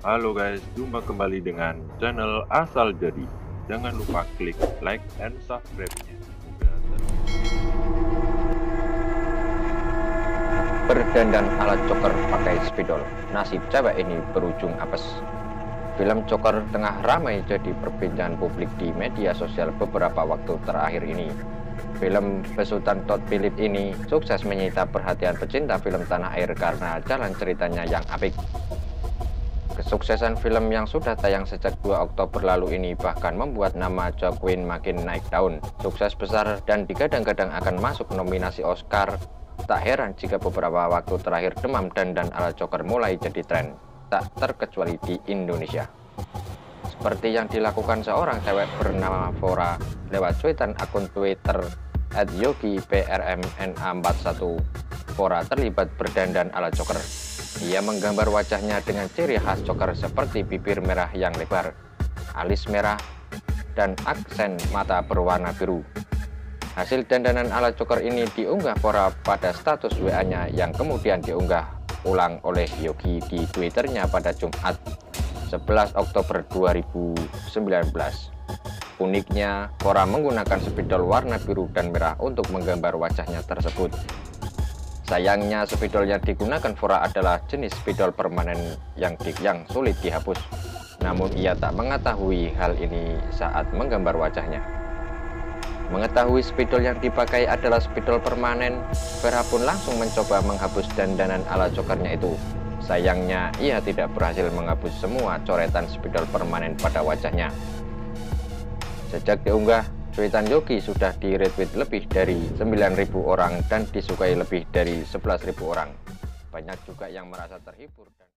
Halo guys, jumpa kembali dengan channel Asal Jadi. Jangan lupa klik like and subscribe-nya. Berdandan ala Joker pakai spidol, nasib cewek ini berujung apes. Film Joker tengah ramai jadi perbincangan publik di media sosial beberapa waktu terakhir ini. Film besutan Todd Phillips ini sukses menyita perhatian pecinta film tanah air karena jalan ceritanya yang apik. Kesuksesan film yang sudah tayang sejak 2 Oktober lalu ini bahkan membuat nama Joaquin makin naik daun. Sukses besar dan digadang-gadang akan masuk nominasi Oscar. Tak heran jika beberapa waktu terakhir demam dandan ala Joker mulai jadi tren, tak terkecuali di Indonesia. Seperti yang dilakukan seorang cewek bernama Vora lewat cuitan akun Twitter @yogibrmna41. Vora terlibat berdandan ala Joker. Ia menggambar wajahnya dengan ciri khas Joker seperti bibir merah yang lebar, alis merah, dan aksen mata berwarna biru. Hasil dandanan ala Joker ini diunggah Vora pada status WA-nya yang kemudian diunggah ulang oleh Yogi di Twitternya pada Jumat 11 Oktober 2019. Uniknya, Vora menggunakan spidol warna biru dan merah untuk menggambar wajahnya tersebut. Sayangnya, spidol yang digunakan Vora adalah jenis spidol permanen yang sulit dihapus. Namun ia tak mengetahui hal ini saat menggambar wajahnya. Mengetahui spidol yang dipakai adalah spidol permanen, Vera pun langsung mencoba menghapus dandanan ala Jokernya itu. Sayangnya, ia tidak berhasil menghapus semua coretan spidol permanen pada wajahnya. Sejak diunggah, cuitan Yogi sudah di-retweet lebih dari 9.000 orang dan disukai lebih dari 11.000 orang. Banyak juga yang merasa terhibur.